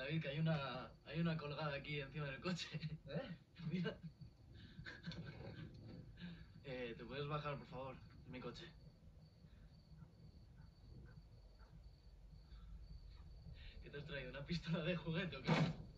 David, que hay una colgada aquí encima del coche. ¿Eh? Mira. ¿Te puedes bajar, por favor, de mi coche? ¿Qué te has traído? ¿Una pistola de juguete o qué?